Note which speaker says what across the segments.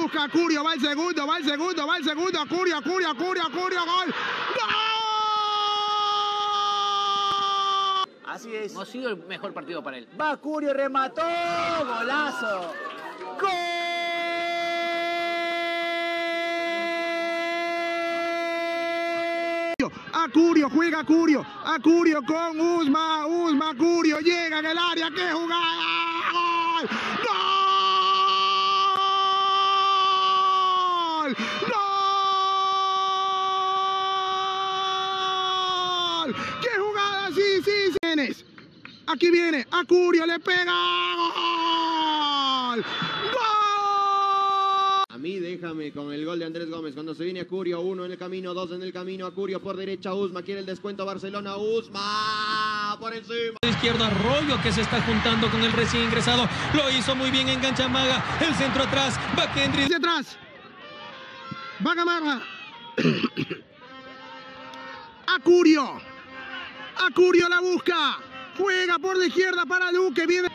Speaker 1: busca Acurio, va el segundo, Acurio, gol.
Speaker 2: Así es.
Speaker 3: No ha sido el mejor partido para él.
Speaker 2: Va Acurio, remató. Golazo. ¡Gol!
Speaker 1: Acurio, juega Acurio con Usma, Acurio llega en el área, ¡qué jugada! ¡Gol! ¡Gol! ¡Qué jugada! Sí. Aquí viene, Acurio le pega, ¡gol!
Speaker 4: A mí déjame con el gol de Andrés Gómez. Cuando se viene Acurio, 1 en el camino, 2 en el camino. Acurio por derecha, Usma quiere el descuento. Barcelona, Usma por encima.
Speaker 5: Izquierda, Arroyo que se está juntando con el recién ingresado. Lo hizo muy bien, engancha Maga. El centro atrás, va Kendry.
Speaker 1: Hacia atrás. Va Gamarra. Acurio la busca. Juega por la izquierda para Luque. Viene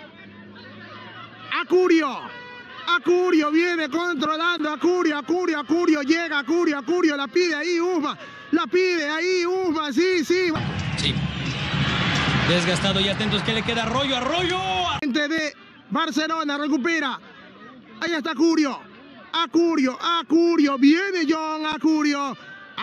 Speaker 1: Acurio viene controlando. Acurio llega. Acurio la pide ahí Usma. Sí.
Speaker 5: Sí. Desgastado y atentos que le queda Arroyo.
Speaker 1: Gente de Barcelona recupera. Ahí está Acurio. Viene John Acurio.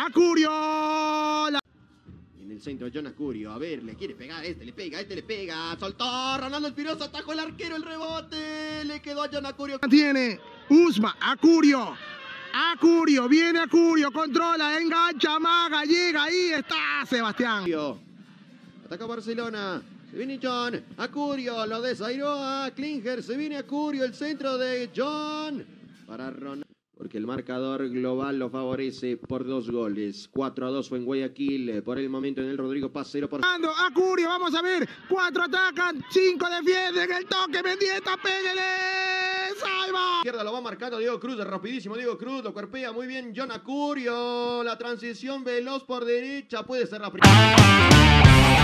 Speaker 4: En el centro, John Acurio. A ver, le quiere pegar. Este le pega. Soltó. Ronaldo Espinosa. Atajó el arquero. El rebote. Le quedó a John Acurio.
Speaker 1: Tiene Usma. Acurio. Viene Acurio. Controla. Engancha. Maga. Llega. Ahí está Sebastián.
Speaker 4: Ataca Barcelona. Se viene John Acurio. Lo desairó a Klinger. Se viene Acurio. El centro de John. Para Ronaldo. Porque el marcador global lo favorece por 2 goles. 4-2 fue en Guayaquil. Por el momento en el Rodrigo Paz, 0 por...
Speaker 1: Acurio, vamos a ver. 4 atacan, 5 defienden. El toque, Mendieta, pégale. ¡Salva!
Speaker 4: Izquierda lo va marcando Diego Cruz. Rapidísimo Diego Cruz. Lo cuerpea muy bien John Acurio. La transición veloz por derecha. Puede ser la primera.